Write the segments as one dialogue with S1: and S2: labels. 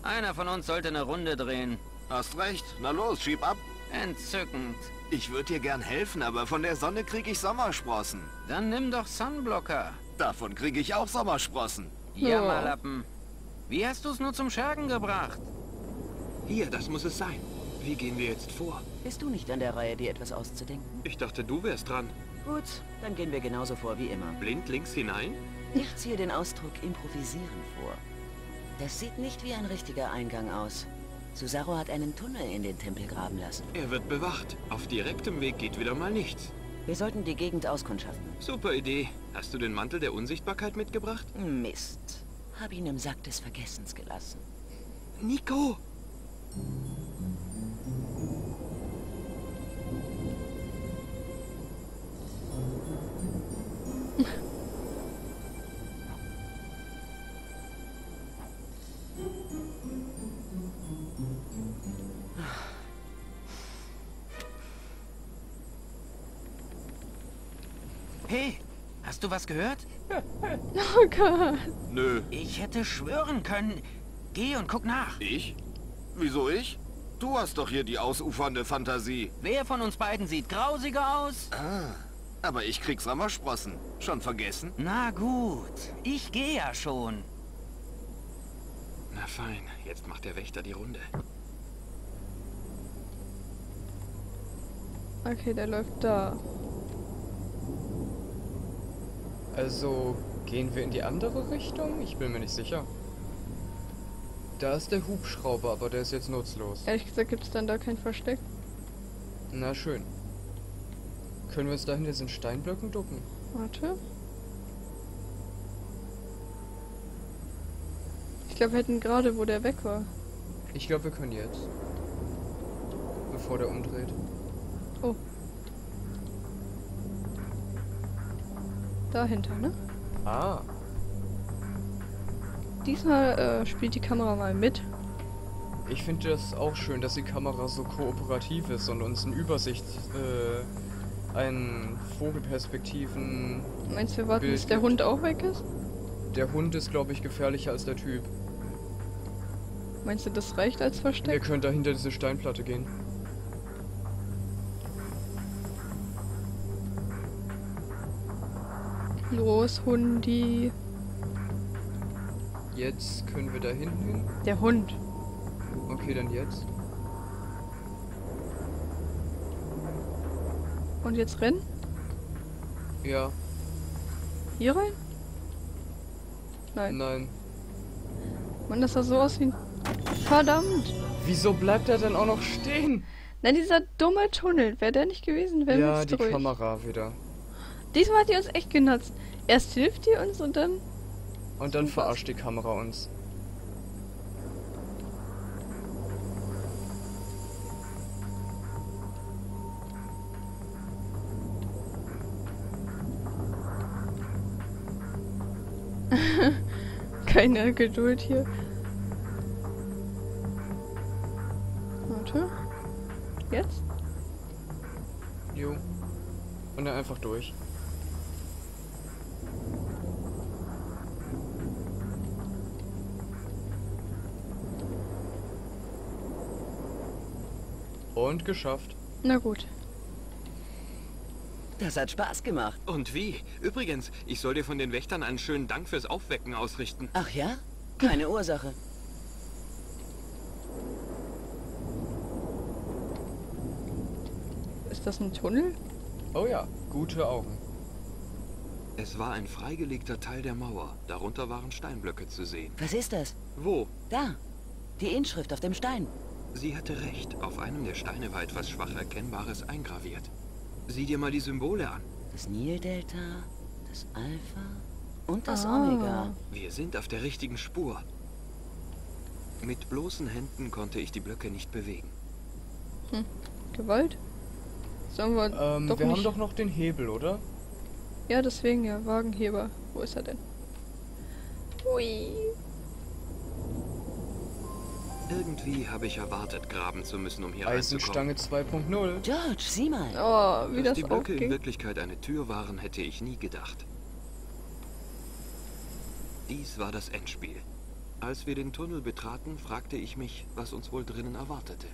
S1: Einer von uns sollte eine Runde drehen.
S2: Hast recht. Na los, schieb ab.
S1: Entzückend.
S2: Ich würde dir gern helfen, aber von der Sonne krieg ich Sommersprossen.
S1: Dann nimm doch Sunblocker.
S2: Davon krieg ich auch Sommersprossen.
S1: Jammerlappen. Wie hast du es nur zum Schergen gebracht?
S3: Hier, das muss es sein. Wie gehen wir jetzt vor?
S4: Bist du nicht an der Reihe, dir etwas auszudenken?
S3: Ich dachte, du wärst dran.
S4: Gut, dann gehen wir genauso vor wie immer.
S3: Blind links hinein?
S4: Ich ziehe den Ausdruck improvisieren vor. Das sieht nicht wie ein richtiger Eingang aus. Susaru hat einen Tunnel in den Tempel graben lassen.
S3: Er wird bewacht. Auf direktem Weg geht wieder mal nichts.
S4: Wir sollten die Gegend auskundschaften.
S3: Super Idee. Hast du den Mantel der Unsichtbarkeit mitgebracht?
S4: Mist. Hab ihn im Sack des Vergessens gelassen.
S3: Nico!
S1: Hey, hast du was gehört?
S5: Oh Gott.
S2: Nö.
S1: Ich hätte schwören können. Geh und guck nach.
S2: Ich? Wieso ich? Du hast doch hier die ausufernde Fantasie.
S1: Wer von uns beiden sieht grausiger aus?
S2: Aber ich krieg Sommersprossen. Schon vergessen?
S1: Na gut, ich gehe ja schon.
S3: Na fein, jetzt macht der Wächter die Runde.
S5: Okay, der läuft da.
S6: Also, gehen wir in die andere Richtung? Ich bin mir nicht sicher. Da ist der Hubschrauber, aber der ist jetzt nutzlos.
S5: Ehrlich gesagt gibt es dann da kein Versteck.
S6: Na schön. Können wir uns da hinter diesen Steinblöcken ducken?
S5: Warte. Ich glaube, wir hätten gerade, wo der weg war.
S6: Ich glaube, wir können jetzt. Bevor der umdreht.
S5: Oh. Dahinter, ne?
S6: Ah.
S5: Diesmal spielt die Kamera mal mit.
S6: Ich finde das auch schön, dass die Kamera so kooperativ ist und uns in Übersicht einen Vogelperspektiven...
S5: Meinst du, wir warten,
S6: Bild
S5: bis der
S6: gibt.
S5: Hund auch weg ist?
S6: Der Hund ist, glaube ich, gefährlicher als der Typ.
S5: Meinst du, das reicht als
S6: Wir
S5: Versteck?
S6: können da hinter diese Steinplatte gehen.
S5: Los, Hundi.
S6: Jetzt können wir da hinten hin.
S5: Der Hund.
S6: Okay, dann jetzt.
S5: Und jetzt rennen?
S6: Ja,
S5: Hier rein? Nein.
S6: nein.
S5: Mann, das sah so aus wie ein... Verdammt!
S6: Wieso bleibt er denn auch noch stehen?
S5: Nein, dieser dumme Tunnel. Wäre der nicht gewesen, wären wir
S6: Ja,
S5: jetzt
S6: die
S5: durch.
S6: Kamera wieder.
S5: Diesmal hat die uns echt genutzt. Erst hilft die uns und dann...
S6: Und dann
S5: Was?
S6: verarscht die Kamera uns.
S5: Keine Geduld hier. Warte. Jetzt?
S6: Jo. Und dann einfach durch. Und geschafft.
S5: Na gut.
S4: Das hat Spaß gemacht.
S3: Und wie? Übrigens, ich soll dir von den Wächtern einen schönen Dank fürs Aufwecken ausrichten.
S4: Ach ja? Keine Ursache.
S5: Ist das ein Tunnel?
S6: Oh ja, gute Augen.
S3: Es war ein freigelegter Teil der Mauer. Darunter waren Steinblöcke zu sehen.
S4: Was ist das?
S3: Wo?
S4: Da. Die Inschrift auf dem Stein.
S3: Sie hatte recht. Auf einem der Steine war etwas schwach Erkennbares eingraviert. Sieh dir mal die Symbole an.
S4: Das Nildelta, das Alpha und das
S5: Ah.
S4: Omega.
S3: Wir sind auf der richtigen Spur. Mit bloßen Händen konnte ich die Blöcke nicht bewegen.
S5: Gewalt? Sollen wir doch
S6: wir
S5: nicht...
S6: haben doch noch den Hebel, oder?
S5: Ja, deswegen ja. Wagenheber. Wo ist er denn? Hui.
S3: Irgendwie habe ich erwartet, graben zu müssen, um hier
S6: Eisenstange
S3: reinzukommen.
S6: 2.0.
S4: George, sieh mal.
S5: Oh, wie
S3: Dass
S5: das
S3: die Blöcke in
S5: aufging.
S3: Wirklichkeit eine Tür waren, hätte ich nie gedacht. Dies war das Endspiel. Als wir den Tunnel betraten, fragte ich mich, was uns wohl drinnen erwartete.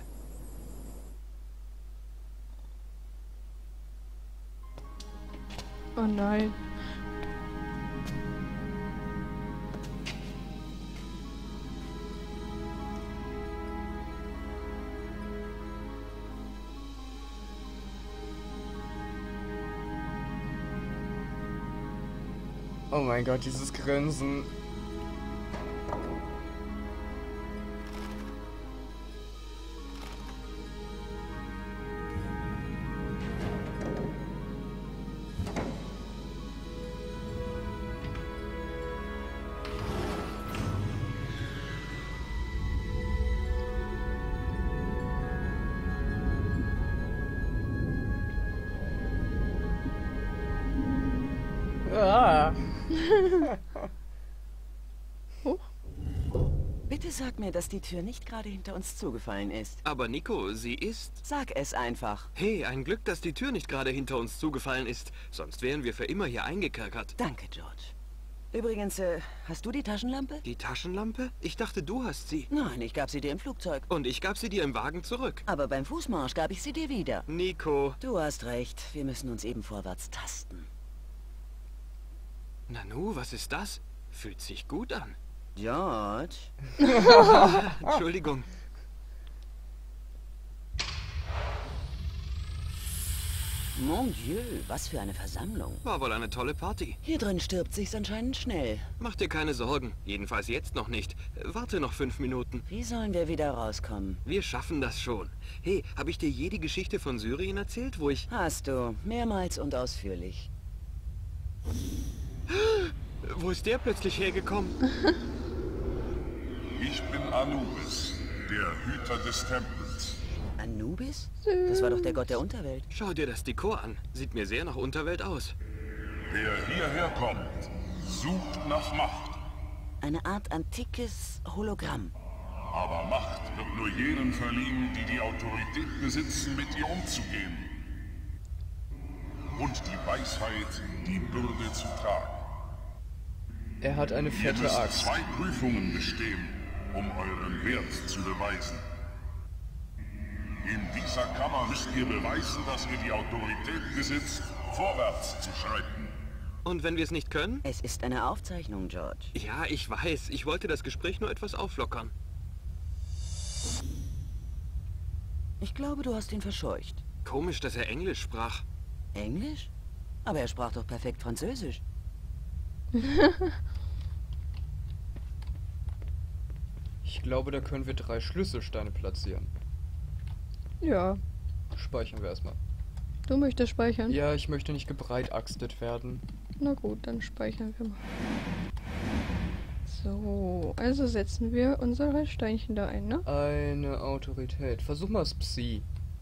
S5: Oh nein.
S6: Oh mein Gott, dieses Grinsen. Ah.
S4: Bitte sag mir, dass die Tür nicht gerade hinter uns zugefallen ist.
S3: Aber Nico, sie ist...
S4: Sag es einfach.
S3: Hey, ein Glück, dass die Tür nicht gerade hinter uns zugefallen ist. Sonst wären wir für immer hier eingekerkert.
S4: Danke, George. Übrigens, hast du die Taschenlampe?
S3: Die Taschenlampe? Ich dachte, du hast sie.
S4: Nein, ich gab sie dir im Flugzeug.
S3: Und ich gab sie dir im Wagen zurück.
S4: Aber beim Fußmarsch gab ich sie dir wieder.
S3: Nico.
S4: Du hast recht. Wir müssen uns eben vorwärts tasten.
S3: Nanu, was ist das? Fühlt sich gut an.
S4: George?
S3: Entschuldigung.
S4: Mon Dieu, was für eine Versammlung.
S3: War wohl eine tolle Party.
S4: Hier drin stirbt sich's anscheinend schnell.
S3: Mach dir keine Sorgen. Jedenfalls jetzt noch nicht. Warte noch 5 Minuten.
S4: Wie sollen wir wieder rauskommen?
S3: Wir schaffen das schon. Hey, habe ich dir je die Geschichte von Syrien erzählt, wo ich...
S4: Hast du. Mehrmals und ausführlich.
S3: Wo ist der plötzlich hergekommen?
S7: Ich bin Anubis, der Hüter des Tempels.
S4: Anubis? Das war doch der Gott der Unterwelt.
S3: Schau dir das Dekor an. Sieht mir sehr nach Unterwelt aus.
S7: Wer hierher kommt, sucht nach Macht.
S4: Eine Art antikes Hologramm.
S7: Aber Macht wird nur jenen verliehen, die die Autorität besitzen, mit ihr umzugehen. Und die Weisheit, die Bürde zu tragen.
S6: Er hat eine
S7: Ihr
S6: fette
S7: müsst
S6: Axt.
S7: 2 Prüfungen bestehen, um euren Wert zu beweisen. In dieser Kammer müsst ihr beweisen, dass ihr die Autorität besitzt, vorwärts zu schreiten.
S3: Und wenn wir es nicht können?
S4: Es ist eine Aufzeichnung, George.
S3: Ja, ich weiß. Ich wollte das Gespräch nur etwas auflockern.
S4: Ich glaube, du hast ihn verscheucht.
S3: Komisch, dass er Englisch sprach.
S4: Englisch? Aber er sprach doch perfekt Französisch.
S6: Ich glaube, da können wir 3 Schlüsselsteine platzieren.
S5: Ja.
S6: Speichern wir erstmal.
S5: Du möchtest speichern?
S6: Ja, ich möchte nicht gebreitaxtet werden.
S5: Na gut, dann speichern wir mal. So, also setzen wir unsere Steinchen da ein, ne?
S6: Eine Autorität. Versuch mal das Psi.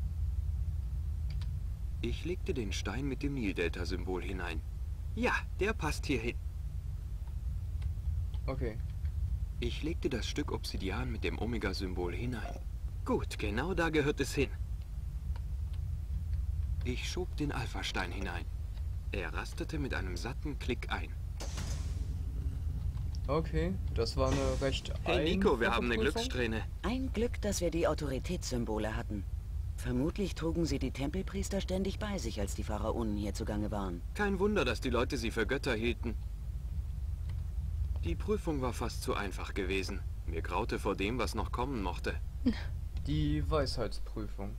S3: Ich legte den Stein mit dem Nildelta-Symbol hinein. Ja, der passt hier hin.
S6: Okay.
S3: Ich legte das Stück Obsidian mit dem Omega-Symbol hinein. Gut, genau da gehört es hin. Ich schob den Alpha-Stein hinein. Er rastete mit einem satten Klick ein.
S6: Okay, das war eine recht
S3: Hey Nico, wir haben eine
S6: Prüfung.
S3: Glückssträhne.
S4: Ein Glück, dass wir die Autoritätssymbole hatten. Vermutlich trugen sie die Tempelpriester ständig bei sich, als die Pharaonen hier zugange waren.
S3: Kein Wunder, dass die Leute sie für Götter hielten. Die Prüfung war fast zu einfach gewesen. Mir graute vor dem, was noch kommen mochte.
S6: Die Weisheitsprüfung.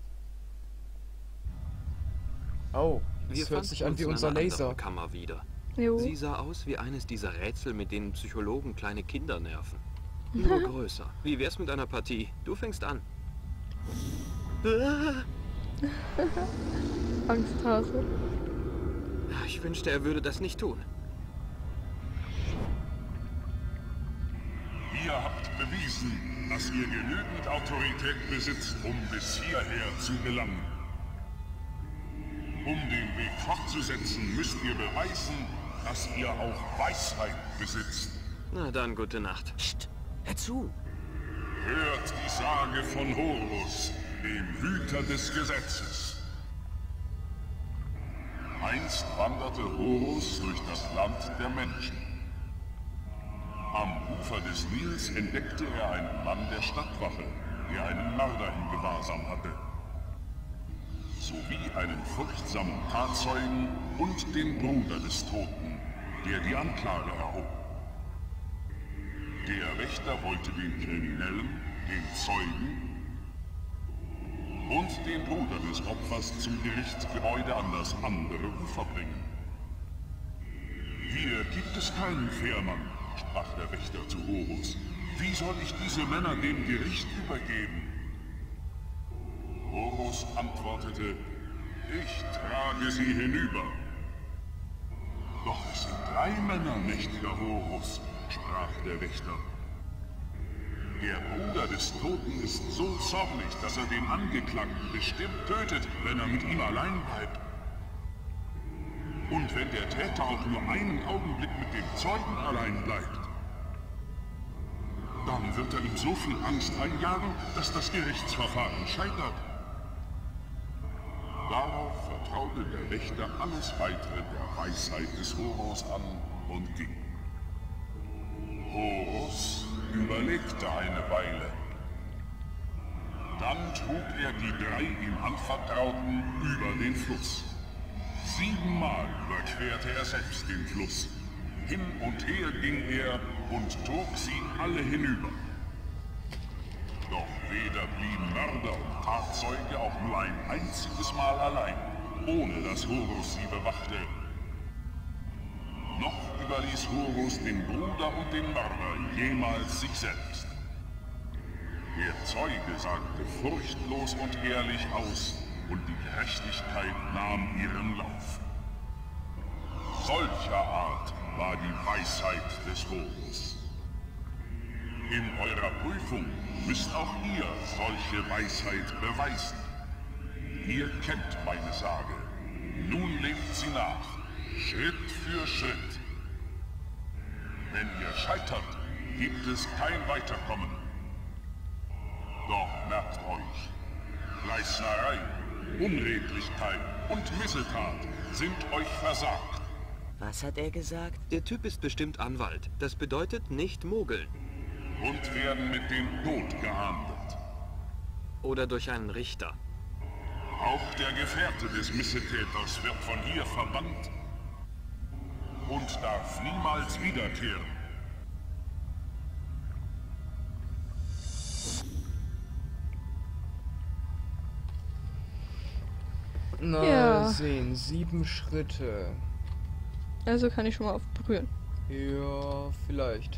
S6: Oh,
S3: Wir
S6: das hört sich an wie
S3: fanden uns
S6: unser
S3: in einer
S6: Laser.
S3: anderen Kammer wieder.
S5: Jo.
S3: Sie sah aus wie eines dieser Rätsel, mit denen Psychologen kleine Kinder nerven. Nur größer. Wie wär's mit einer Partie? Du fängst an.
S5: Angsthase.
S3: Ich wünschte, er würde das nicht tun.
S7: Ihr habt bewiesen, dass ihr genügend Autorität besitzt, um bis hierher zu gelangen. Um den Weg fortzusetzen, müsst ihr beweisen, dass ihr auch Weisheit besitzt.
S3: Na dann, gute Nacht.
S4: Psst, hör zu.
S7: Hört die Sage von Horus, dem Hüter des Gesetzes. Einst wanderte Horus durch das Land der Menschen. Am Ufer des Nils entdeckte er einen Mann der Stadtwache, der einen Mörder im Gewahrsam hatte. Sowie einen furchtsamen Tatzeugen und den Bruder des Toten, der die Anklage erhob. Der Wächter wollte den Kriminellen, den Zeugen und den Bruder des Opfers zum Gerichtsgebäude an das andere Ufer bringen. Hier gibt es keinen Fährmann, sprach der Wächter zu Horus. Wie soll ich diese Männer dem Gericht übergeben? Horus antwortete, ich trage sie hinüber. Doch es sind 3 Männer, mächtiger Horus, sprach der Wächter. Der Bruder des Toten ist so zornig, dass er den Angeklagten bestimmt tötet, wenn er mit ihm allein bleibt. Und wenn der Täter auch nur einen Augenblick mit dem Zeugen allein bleibt, dann wird er ihm so viel Angst einjagen, dass das Gerichtsverfahren scheitert. Darauf vertraute der Wächter alles Weitere der Weisheit des Horus an und ging. Horus überlegte eine Weile. Dann trug er die 3 ihm Anvertrauten über den Fluss. 7-mal überquerte er selbst den Fluss. Hin und her ging er und trug sie alle hinüber. Doch weder blieben Mörder und Tatzeuge auch nur ein einziges Mal allein, ohne dass Horus sie bewachte. Noch überließ Horus den Bruder und den Mörder jemals sich selbst. Der Zeuge sagte furchtlos und ehrlich aus, und die Gerechtigkeit nahm ihren Lauf. Solcher Art war die Weisheit des Horus. In eurer Prüfung müsst auch ihr solche Weisheit beweisen. Ihr kennt meine Sage. Nun lebt sie nach, Schritt für Schritt. Wenn ihr scheitert, gibt es kein Weiterkommen. Doch merkt euch, Fleißerei, Unredlichkeit und Missetat sind euch versagt.
S4: Was hat er gesagt?
S3: Der Typ ist bestimmt Anwalt. Das bedeutet nicht mogeln.
S7: Und werden mit dem Tod geahndet.
S3: Oder durch einen Richter.
S7: Auch der Gefährte des Missetäters wird von hier verbannt und darf niemals wiederkehren.
S6: Na,
S5: Ja.
S6: sehen, 7 Schritte.
S5: Also kann ich schon mal auf berühren.
S6: Ja, vielleicht.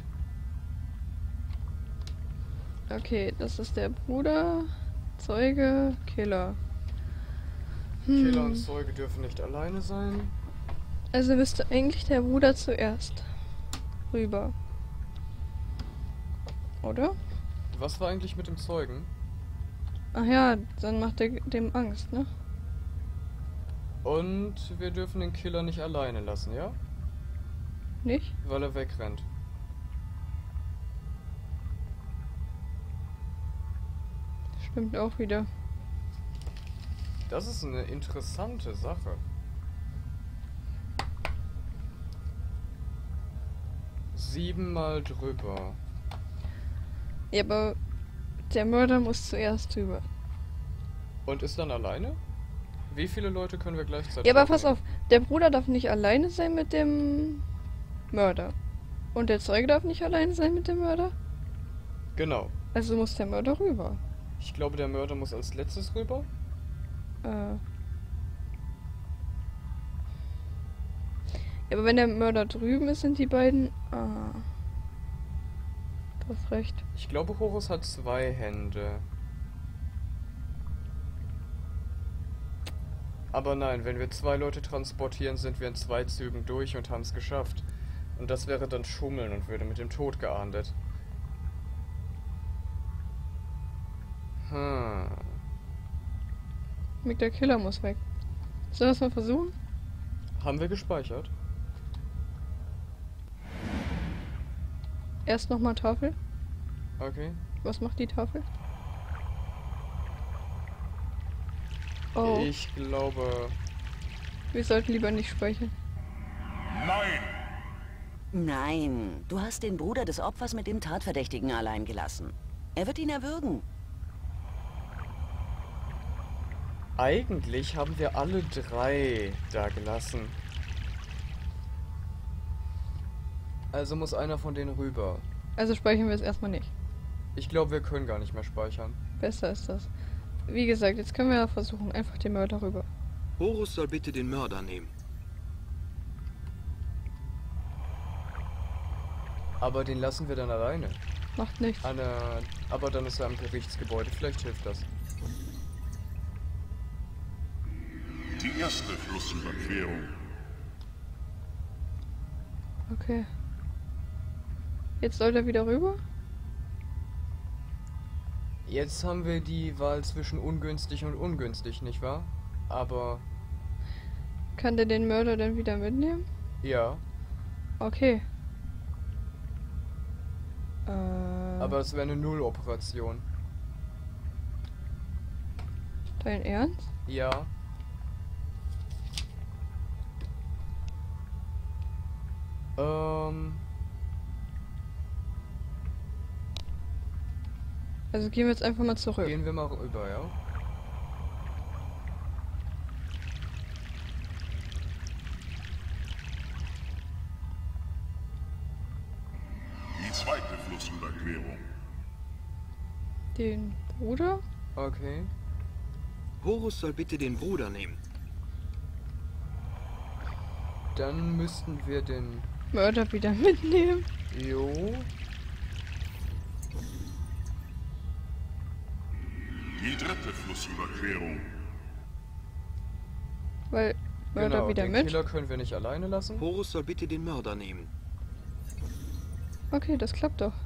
S5: Okay, das ist der Bruder, Zeuge, Killer.
S6: Killer und Zeuge dürfen nicht alleine sein.
S5: Also müsste eigentlich der Bruder zuerst rüber. Oder?
S6: Was war eigentlich mit dem Zeugen?
S5: Ach ja, dann macht er dem Angst, ne?
S6: Und wir dürfen den Killer nicht alleine lassen, ja?
S5: Nicht?
S6: Weil er wegrennt.
S5: Stimmt auch wieder.
S6: Das ist eine interessante Sache. Siebenmal drüber.
S5: Ja, aber der Mörder muss zuerst drüber.
S6: Und ist dann alleine? Wie viele Leute können wir gleichzeitig?
S5: Ja, aber pass
S6: aufnehmen?
S5: auf, der Bruder darf nicht alleine sein mit dem Mörder. Und der Zeuge darf nicht alleine sein mit dem Mörder.
S6: Genau.
S5: Also muss der Mörder rüber.
S6: Ich glaube, der Mörder muss als letztes rüber.
S5: Ja, aber wenn der Mörder drüben ist, sind die beiden... Ah. Du hast recht.
S6: Ich glaube, Horus hat 2 Hände. Aber nein, wenn wir 2 Leute transportieren, sind wir in 2 Zügen durch und haben es geschafft. Und das wäre dann Schummeln und würde mit dem Tod geahndet.
S5: Mick, der Killer muss weg. Sollen wir das mal versuchen?
S6: Haben wir gespeichert?
S5: Erst nochmal Tafel.
S6: Okay.
S5: Was macht die Tafel? Oh,
S6: Ich glaube...
S5: wir sollten lieber nicht speichern.
S7: Nein!
S4: Nein, du hast den Bruder des Opfers mit dem Tatverdächtigen allein gelassen. Er wird ihn erwürgen.
S6: Eigentlich haben wir alle 3 da gelassen. Also muss einer von denen rüber.
S5: Also speichern wir es erstmal nicht.
S6: Ich glaube, wir können gar nicht mehr speichern.
S5: Besser ist das. Wie gesagt, jetzt können wir ja versuchen, einfach den Mörder rüber.
S3: Horus soll bitte den Mörder nehmen.
S6: Aber den lassen wir dann alleine.
S5: Macht nichts.
S6: Aber dann ist er im Gerichtsgebäude. Vielleicht hilft das.
S7: Die erste Flussüberquerung.
S5: Okay. Jetzt soll er wieder rüber?
S6: Jetzt haben wir die Wahl zwischen ungünstig und ungünstig, nicht wahr? Aber
S5: Kann der den Mörder dann wieder mitnehmen?
S6: ja.
S5: Okay.
S6: Aber es wäre eine Nulloperation.
S5: Dein Ernst?
S6: Ja.
S5: Also gehen wir jetzt einfach mal zurück.
S6: Gehen wir mal rüber, ja?
S7: Die zweite Flussüberquerung.
S5: Den Bruder?
S6: Okay.
S3: Horus soll bitte den Bruder nehmen.
S6: Dann müssten wir den...
S5: Mörder wieder mitnehmen.
S6: Jo.
S7: Die dritte Flussüberquerung.
S5: Weil Mörder
S6: Genau,
S5: wieder
S6: den
S5: mit.
S6: Killer können wir nicht alleine lassen.
S3: Horus soll bitte den Mörder nehmen.
S5: Okay, das klappt doch.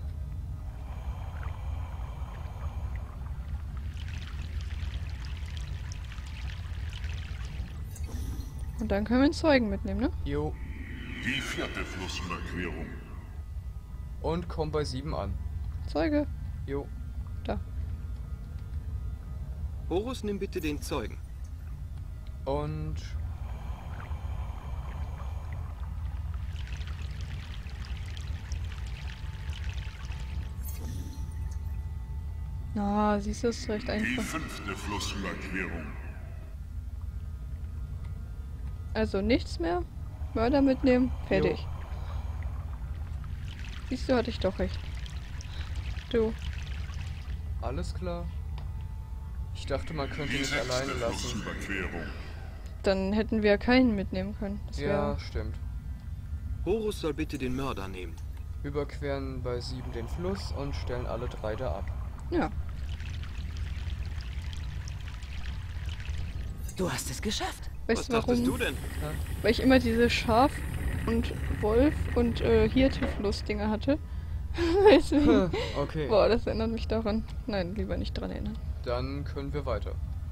S5: Und dann können wir einen Zeugen mitnehmen, ne?
S6: Jo.
S7: Die vierte Flussüberquerung.
S6: Und komm bei 7 an.
S5: Zeuge.
S6: Jo.
S5: Da.
S3: Horus, nimm bitte den Zeugen.
S6: Und...
S5: Na, siehst du, ist recht
S7: Die
S5: einfach.
S7: fünfte Flussüberquerung.
S5: Also nichts mehr. Mörder mitnehmen. Fertig. Siehst du, hatte ich doch recht. Du.
S6: Alles klar. Ich dachte, man könnte
S7: Die
S6: mich
S7: sechste
S6: alleine lassen.
S7: Flussüberquerung.
S5: Dann hätten wir keinen mitnehmen können. Das
S6: Ja,
S5: wäre.
S6: stimmt.
S3: Horus soll bitte den Mörder nehmen.
S6: Überqueren bei 7 den Fluss und stellen alle 3 da ab.
S5: Ja.
S4: Du hast es geschafft.
S3: Was
S5: Weißt du
S3: dachtest
S5: warum?
S3: du denn?
S5: Weil ich immer diese Schaf und Wolf und Hirte-Fluss-Dinger hatte. Deswegen.
S6: Okay,
S5: Boah, das erinnert mich daran. Nein, lieber nicht dran erinnern.
S6: dann können wir weiter.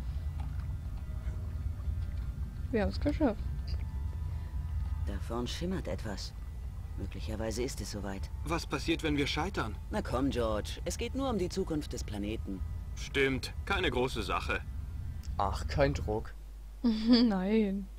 S5: Wir haben es geschafft.
S4: Da vorn schimmert etwas. Möglicherweise ist es soweit.
S3: Was passiert, wenn wir scheitern?
S4: Na komm, George. Es geht nur um die Zukunft des Planeten.
S3: Stimmt, keine große Sache.
S6: Ach, kein Druck.
S5: Nein.